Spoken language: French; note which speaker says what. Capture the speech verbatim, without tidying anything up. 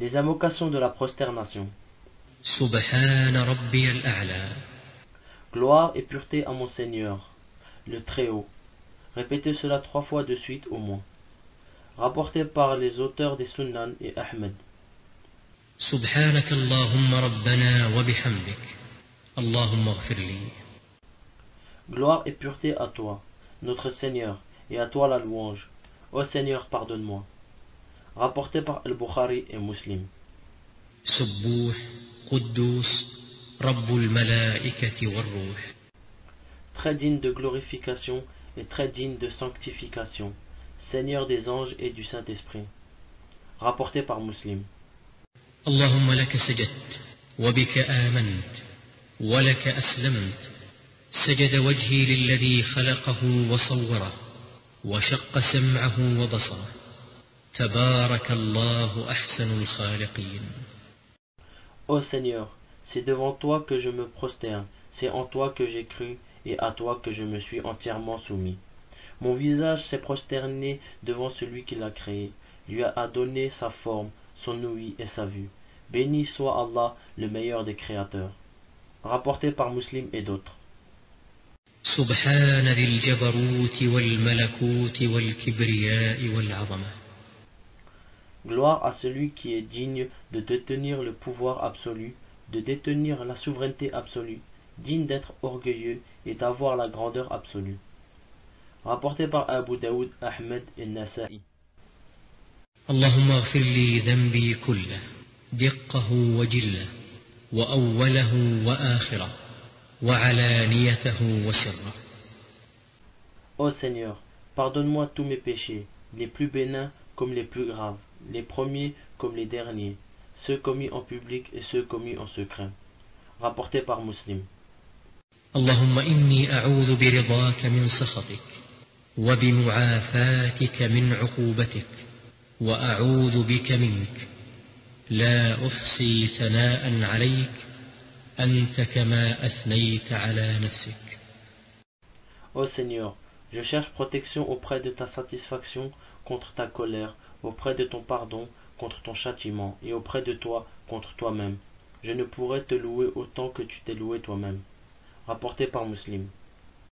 Speaker 1: Les invocations de la prosternation.
Speaker 2: Subhana Rabbiyal A'la.
Speaker 1: Gloire et pureté à mon Seigneur, le Très-Haut. Répétez cela trois fois de suite au moins. Rapporté par les auteurs des Sunan et Ahmed.
Speaker 2: Subhanaka Allahumma Rabbana wa bihamdik. Allahumma ighfir li.
Speaker 1: Gloire et pureté à toi, notre Seigneur, et à toi la louange. Ô Seigneur, pardonne-moi. Rapporté par Al-Bukhari et Muslim.
Speaker 2: Subbuh, Quddus, Rabbul Malaikati wal Ruh.
Speaker 1: Très digne de glorification et très digne de sanctification, Seigneur des anges et du Saint-Esprit. Rapporté par Muslim.
Speaker 2: Allahumma laka sajadt, wa bika amant, wa laka aslamt. سجد وجهي للذي خلقه وصوره وشق سمعه وبصره تبارك الله أحسن الخالقين.
Speaker 1: Ô Seigneur, c'est devant toi que je me prosterne, c'est en toi que j'ai cru et à toi que je me suis entièrement soumis. Mon visage s'est prosterné devant celui qui l'a créé, lui a donné sa forme, son ouïe et sa vue. Béni soit Allah, le meilleur des créateurs. Rapporté par Muslim et d'autres.
Speaker 2: سبحان ذي الجبروت والملكوت والكبرياء والعظمة.
Speaker 1: Gloire à celui qui est digne de détenir le pouvoir absolu, de détenir la souveraineté absolue, digne d'être orgueilleux et d'avoir la grandeur absolue. Rapporté par Abu Daoud, Ahmed et Nasa'i.
Speaker 2: Allahumma ighfir li dhanbi kullah, diqqahu wa jillah, wa awwalahu wa akhirah.
Speaker 1: Ô Seigneur, pardonne-moi tous mes péchés, les plus bénins comme les plus graves, les premiers comme les derniers, ceux commis en public et ceux commis en secret. Rapporté par Muslim.
Speaker 2: Allahumma inni a'udhu bi ridaka min sakhatik, wa bi mu'afatika min 'uqubatik, wa a'udhu bika mink, la uhsi thana'an 'alayk.
Speaker 1: Ô Seigneur, je cherche protection auprès de ta satisfaction contre ta colère, auprès de ton pardon contre ton châtiment, et auprès de toi contre toi-même. Je ne pourrais te louer autant que tu t'es loué toi-même. Rapporté par Muslim.